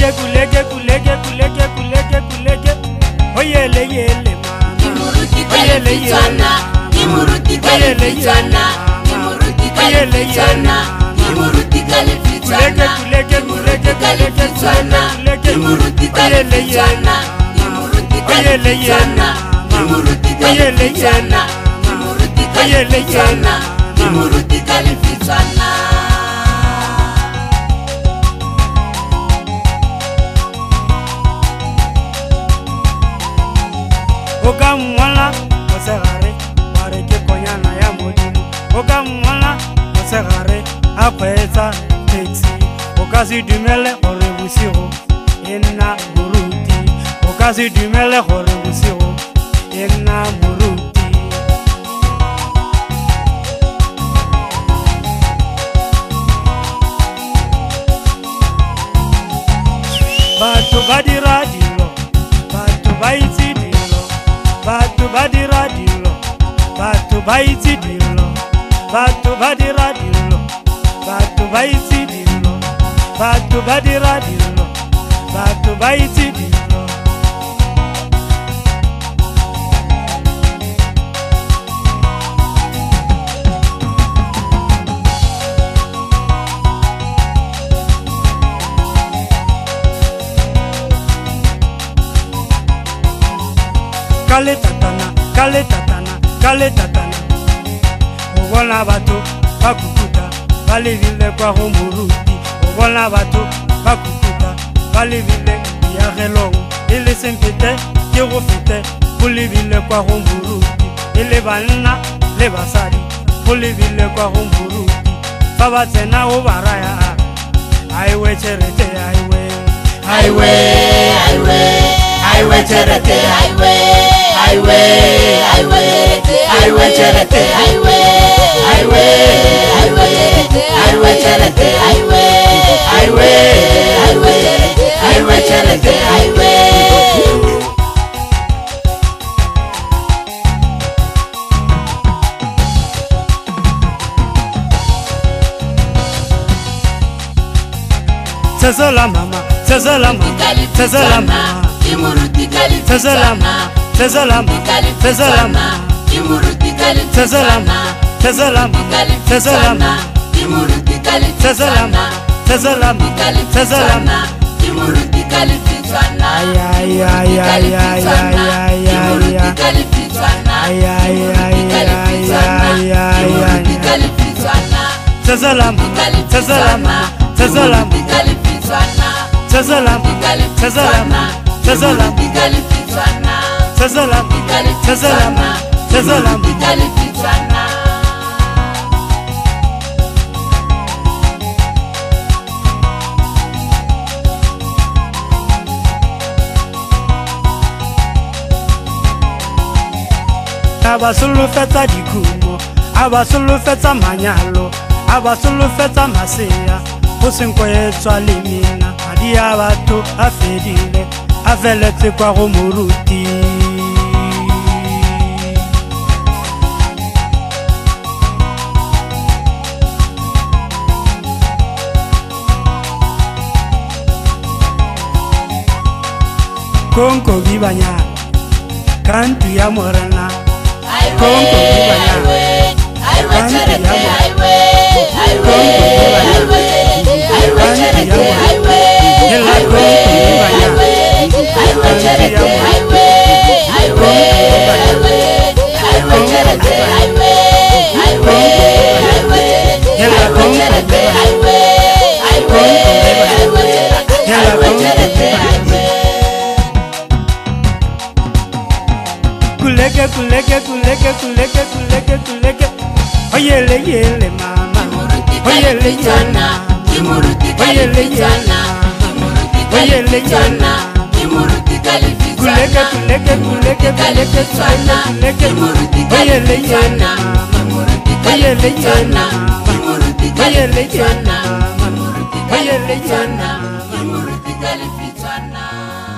oyele yele mama Imuruti kalifitana, imuruti kalifitana, imuruti kalifitana, imuruti kalifitana, imuruti kalifitana, imuruti kalifitana, imuruti kalifitana, imuruti kalifitana, imuruti kalifitana, imuruti kalifitana. Oka mwala osegare bareke konyana ya modimo. Oka mwala osegare apesa taxi. Okasi dumele ore busiro ena muruti. Okasi dumele ore busiro ena muruti. Batu badira dilo, batu baiti dilo, batu badira dilo, batu baiti dilo, batu badira dilo, batu baiti dilo, batu badira dilo, batu baiti dilo. Kale tatana, kale tatana, kale tatana. Obona bato bakukuta, bali vile kwa humuruti. Obona bato bakukuta, bali vile ya gelong. Ile sempete, kiro fete, buli vile kwa humuruti. Ile banana, le basari, buli vile kwa humuruti. Baba tena obaraya, aiwe cherete aiwe, Aiwe, aiwe, aiwe cherete aiwe. Aiwe, aiwe, aiwe cherete aiwe. Aiwe, aiwe, aiwe cherete aiwe. Aiwe, aiwe, aiwe cherete aiwe. Tazala mama, tazala mama, tazala mama. Imuruti kalifitana, Tazala mama, tazala mama, imuruti kalifitana, tazala mama, tazala mama, imuruti kalifitana, tazala mama, tazala mama. imuruti kalifitana, Ay ay ay ay ay ay ay ay ay. kalifitana, Ay ay ay ay ay ay imuruti ay. kalifitana, Tazala mama, tazala mama, tazala mama, kalifitana, tazala mama, tazala mama, tazala mama, kalifitana, tazala mama, tazala mama, tazala mama. kalifitana. Abasulu feta dikumo, abasulu feta manyalo, abasulu feta maseya. Usinko yetswa limina, adi abato afedile, avelete kwa humuruti. Konko bibanya, kantu ya morena. Konko bibanya, kantu ya morena. Kuleke, kuleke, kuleke, kuleke, kuleke, kuleke. Oyele yele mama, oyele yele, oyele yele, oyele yele. Kuleke, kuleke, kuleke, kuleke, kuleke, kuleke. Oyele yele mama, oyele yele, oyele yele, oyele yele. Imuruti kalifitana.